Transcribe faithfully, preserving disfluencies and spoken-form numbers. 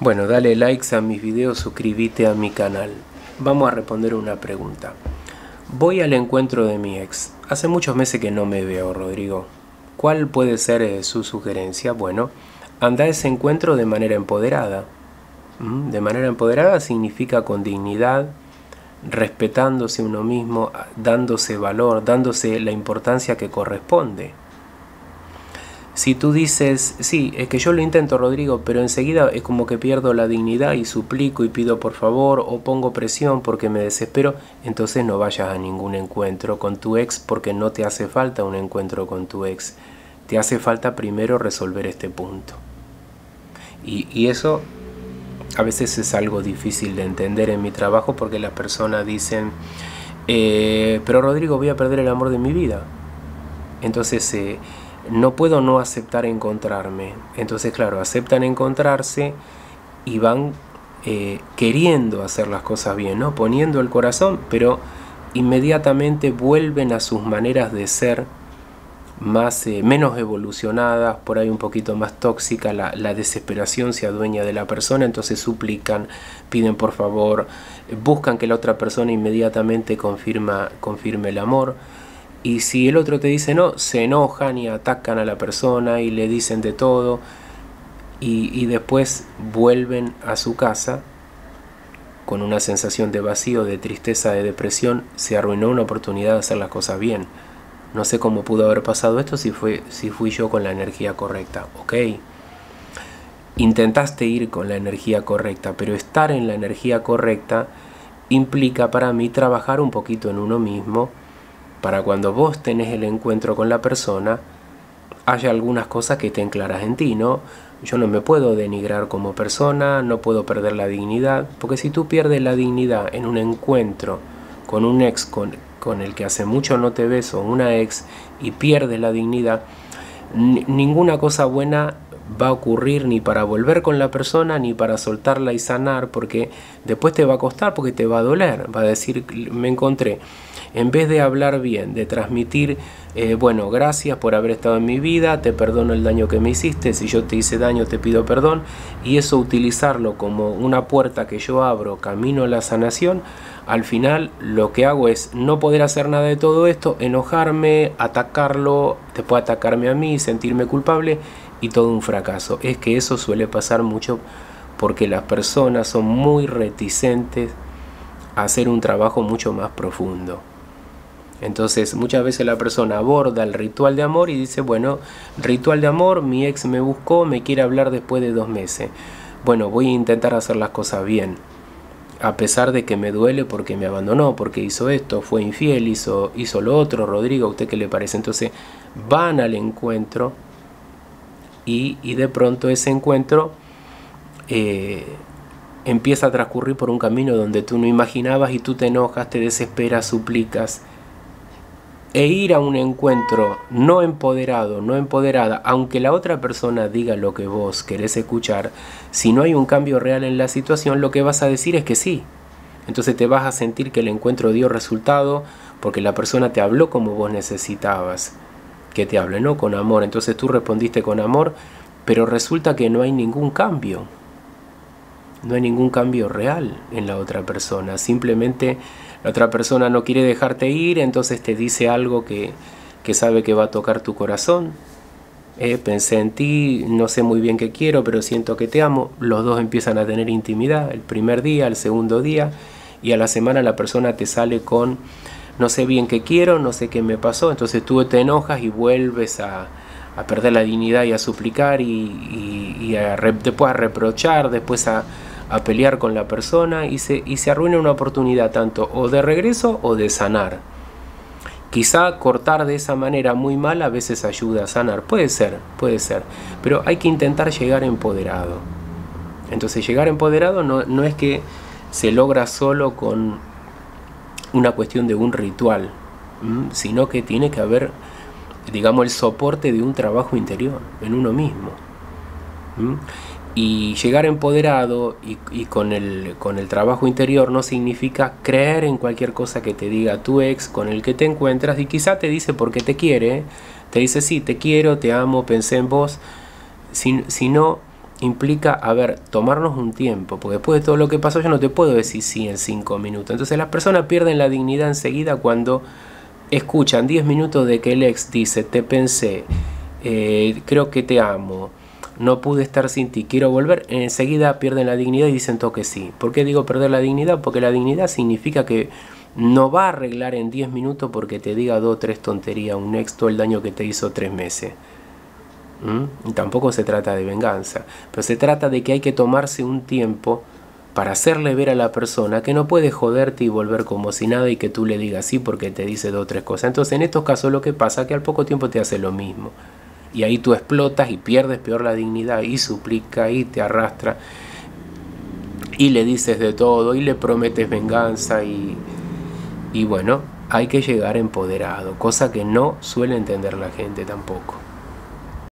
Bueno, dale likes a mis videos, suscríbete a mi canal. Vamos a responder una pregunta. Voy al encuentro de mi ex. Hace muchos meses que no me veo, Rodrigo. ¿Cuál puede ser eh, su sugerencia? Bueno, anda a ese encuentro de manera empoderada. ¿Mm? De manera empoderada significa con dignidad, respetándose uno mismo, dándose valor, dándose la importancia que corresponde. Si tú dices, sí, es que yo lo intento, Rodrigo, pero enseguida es como que pierdo la dignidad y suplico y pido por favor o pongo presión porque me desespero, entonces no vayas a ningún encuentro con tu ex porque no te hace falta un encuentro con tu ex. Te hace falta primero resolver este punto. Y, y eso a veces es algo difícil de entender en mi trabajo porque las personas dicen, eh, pero Rodrigo, voy a perder el amor de mi vida. Entonces, eh, no puedo no aceptar encontrarme. Entonces, claro, aceptan encontrarse y van eh, queriendo hacer las cosas bien, ¿no? Poniendo el corazón, pero inmediatamente vuelven a sus maneras de ser más, eh, menos evolucionadas, por ahí un poquito más tóxica, la, la desesperación se adueña de la persona, entonces suplican, piden por favor, buscan que la otra persona inmediatamente confirma, confirme el amor. Y si el otro te dice no, se enojan y atacan a la persona y le dicen de todo y, y después vuelven a su casa con una sensación de vacío, de tristeza, de depresión. Se arruinó una oportunidad de hacer las cosas bien. No sé cómo pudo haber pasado esto si, fue, si fui yo con la energía correcta. Ok, intentaste ir con la energía correcta, pero estar en la energía correcta implica para mí trabajar un poquito en uno mismo, para cuando vos tenés el encuentro con la persona, haya algunas cosas que estén claras en ti, ¿no? Yo no me puedo denigrar como persona, no puedo perder la dignidad, porque si tú pierdes la dignidad en un encuentro con un ex con, con el que hace mucho no te ves, o una ex, y pierdes la dignidad, ninguna cosa buena va a ocurrir ni para volver con la persona, ni para soltarla y sanar, porque después te va a costar, porque te va a doler, va a decir, me encontré. En vez de hablar bien, de transmitir, eh, bueno, gracias por haber estado en mi vida, te perdono el daño que me hiciste, si yo te hice daño te pido perdón, y eso utilizarlo como una puerta que yo abro, camino a la sanación, al final lo que hago es no poder hacer nada de todo esto, enojarme, atacarlo, después atacarme a mí, sentirme culpable y todo un fracaso. Es que eso suele pasar mucho porque las personas son muy reticentes a hacer un trabajo mucho más profundo. Entonces muchas veces la persona aborda el ritual de amor y dice, bueno, ritual de amor, mi ex me buscó, me quiere hablar después de dos meses. Bueno, voy a intentar hacer las cosas bien, a pesar de que me duele porque me abandonó, porque hizo esto, fue infiel, hizo, hizo lo otro. Rodrigo, ¿a usted qué le parece? Entonces van al encuentro y, y de pronto ese encuentro eh, empieza a transcurrir por un camino donde tú no imaginabas y tú te enojas, te desesperas, suplicas. E ir a un encuentro no empoderado, no empoderada, aunque la otra persona diga lo que vos querés escuchar, si no hay un cambio real en la situación, lo que vas a decir es que sí. Entonces te vas a sentir que el encuentro dio resultado porque la persona te habló como vos necesitabas que te hable, ¿no? Con amor. Entonces tú respondiste con amor, pero resulta que no hay ningún cambio. No hay ningún cambio real en la otra persona. Simplemente la otra persona no quiere dejarte ir, entonces te dice algo que, que sabe que va a tocar tu corazón. Eh, pensé en ti, no sé muy bien qué quiero, pero siento que te amo. Los dos empiezan a tener intimidad, el primer día, el segundo día, y a la semana la persona te sale con, no sé bien qué quiero, no sé qué me pasó. Entonces tú te enojas y vuelves a, a perder la dignidad y a suplicar, y, y, y a re, después a reprochar, después a... a pelear con la persona y se, y se arruina una oportunidad tanto o de regreso o de sanar. Quizá cortar de esa manera muy mal a veces ayuda a sanar, puede ser, puede ser, pero hay que intentar llegar empoderado. Entonces llegar empoderado no, no es que se logra solo con una cuestión de un ritual, ¿m? Sino que tiene que haber, digamos, el soporte de un trabajo interior en uno mismo. ¿M? Y llegar empoderado y, y con, el, con el trabajo interior no significa creer en cualquier cosa que te diga tu ex con el que te encuentras, y quizá te dice porque te quiere, te dice sí, te quiero, te amo, pensé en vos, si, sino implica, a ver, tomarnos un tiempo, porque después de todo lo que pasó yo no te puedo decir sí en cinco minutos. Entonces las personas pierden la dignidad enseguida cuando escuchan diez minutos de que el ex dice, te pensé, eh, creo que te amo, no pude estar sin ti, quiero volver. Enseguida pierden la dignidad y dicen todo que sí. ¿Por qué digo perder la dignidad? Porque la dignidad significa que no va a arreglar en diez minutos porque te diga dos o tres tonterías un ex todo el daño que te hizo tres meses. ¿Mm? Y tampoco se trata de venganza, pero se trata de que hay que tomarse un tiempo para hacerle ver a la persona que no puede joderte y volver como si nada y que tú le digas sí porque te dice dos o tres cosas. Entonces en estos casos lo que pasa es que al poco tiempo te hace lo mismo. Y ahí tú explotas y pierdes peor la dignidad y suplica y te arrastra. Y le dices de todo y le prometes venganza y, y bueno, hay que llegar empoderado, cosa que no suele entender la gente tampoco.